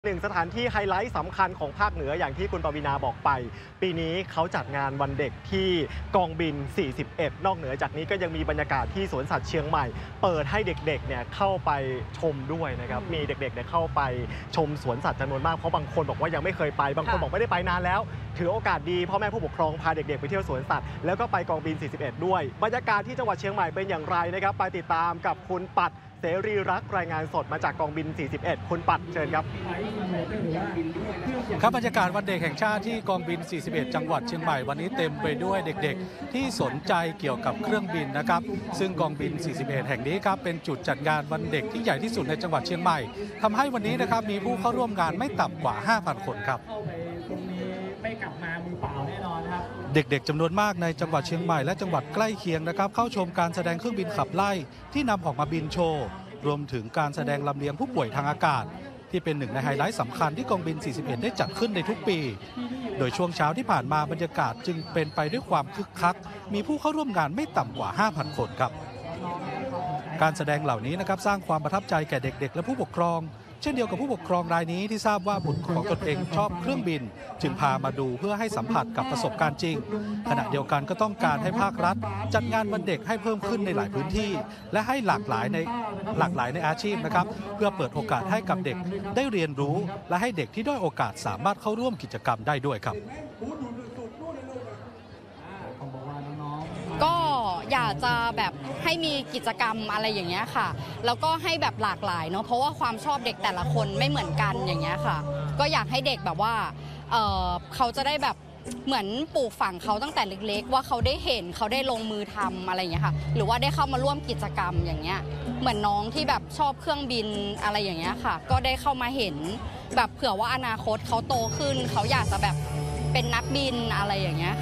หนึ่งสถานที่ไฮไลท์สำคัญของภาคเหนืออย่างที่คุณปวีณาบอกไปปีนี้เขาจัดงานวันเด็กที่กองบิน 41 นอกเหนือจากนี้ก็ยังมีบรรยากาศที่สวนสัตว์เชียงใหม่เปิดให้เด็กๆเนี่ยเข้าไปชมด้วยนะครับมีเด็กๆเนี่ยเข้าไปชมสวนสัตว์จำนวนมากเพราะบางคนบอกว่ายังไม่เคยไปบางคนบอกไม่ได้ไปนานแล้วถือโอกาสดีพ่อแม่ผู้ปกครองพาเด็กๆไปเที่ยวสวนสัตว์แล้วก็ไปกองบิน 41 ด้วยบรรยากาศที่จังหวัดเชียงใหม่เป็นอย่างไรนะครับไปติดตามกับคุณปัดเสรีรักรายงานสดมาจากกองบิน 41 คุณปัดเชิญครับครับบรรยากาศวันเด็กแห่งชาติที่กองบิน 41 จังหวัดเชียงใหม่วันนี้เต็มไปด้วยเด็กๆที่สนใจเกี่ยวกับเครื่องบินนะครับซึ่งกองบิน 41 แห่งนี้ครับเป็นจุดจัดงานวันเด็กที่ใหญ่ที่สุดในจังหวัดเชียงใหม่ทำให้วันนี้นะครับมีผู้เข้าร่วมงานไม่ต่ำกว่า 5,000 คนครับไม่กลับมามือเปล่าแน่นอนครับเด็กๆจำนวนมากในจังหวัดเชียงใหม่และจังหวัดใกล้เคียงนะครับเข้าชมการแสดงเครื่องบินขับไล่ที่นำออกมาบินโชว์รวมถึงการแสดงลำเลียงผู้ป่วยทางอากาศที่เป็นหนึ่งในไฮไลท์สำคัญที่กองบิน 41 ได้จัดขึ้นในทุกปีโดยช่วงเช้าที่ผ่านมาบรรยากาศจึงเป็นไปด้วยความคึกคักมีผู้เข้าร่วมงานไม่ต่ำกว่า 5,000 คนครับการแสดงเหล่านี้นะครับสร้างความประทับใจแก่เด็กๆและผู้ปกครองเช่นเดียวกับผู้ปกครองรายนี้ที่ทราบว่าบุตรของตนเองชอบเครื่องบินจึงพามาดูเพื่อให้สัมผัสกับประสบการณ์จริงขณะเดียวกันก็ต้องการให้ภาครัฐจัดงานวันเด็กให้เพิ่มขึ้นในหลายพื้นที่และให้หลากหลายในอาชีพนะครับเพื่อเปิดโอกาสให้กับเด็กได้เรียนรู้และให้เด็กที่ด้อยโอกาสสามารถเข้าร่วมกิจกรรมได้ด้วยครับก็อยากจะแบบให้มีกิจกรรมอะไรอย่างเงี้ยค่ะแล้วก็ให้แบบหลากหลายเนาะเพราะว่าความชอบเด็กแต่ละคนไม่เหมือนกันอย่างเงี้ยค่ะก็อยากให้เด็กแบบว่าเขาจะได้แบบเหมือนปลูกฝังเขาตั้งแต่เล็กๆว่าเขาได้เห็นเขาได้ลงมือทำอะไรอย่างเงี้ยค่ะหรือว่าได้เข้ามาร่วมกิจกรรมอย่างเงี้ยเหมือนน้องที่แบบชอบเครื่องบินอะไรอย่างเงี้ยค่ะก็ได้เข้ามาเห็นแบบเผื่อว่าอนาคตเขาโตขึ้นเขาอยากจะแบบเป็นนักบินอะไรอย่างเงี้ย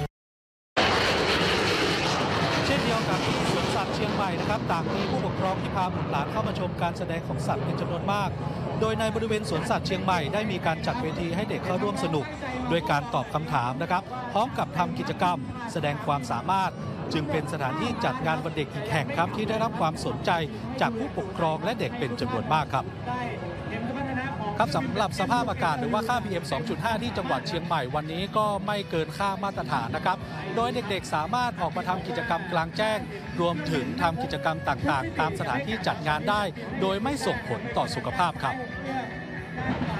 เช่นเดียวกับที่สวนสัตว์เชียงใหม่นะครับต่างมีผู้ปกครองที่พาบุตรหลานเข้ามาชมการแสดงของสัตว์เป็นจำนวนมากโดยในบริเวณสวนสัตว์เชียงใหม่ได้มีการจัดเวทีให้เด็กเข้าร่วมสนุกด้วยการตอบคำถามนะครับพร้อมกับทำกิจกรรมแสดงความสามารถจึงเป็นสถานที่จัดงานวันเด็กอีกแห่งครับที่ได้รับความสนใจจากผู้ปกครองและเด็กเป็นจำนวนมากครับสำหรับสภาพอากาศหรือว่าค่า PM 2.5 ที่จังหวัดเชียงใหม่วันนี้ก็ไม่เกินค่ามาตรฐานนะครับโดยเด็กๆสามารถออกมาทำกิจกรรมกลางแจ้งรวมถึงทำกิจกรรมต่างๆตามสถานที่จัดงานได้โดยไม่ส่งผลต่อสุขภาพครับ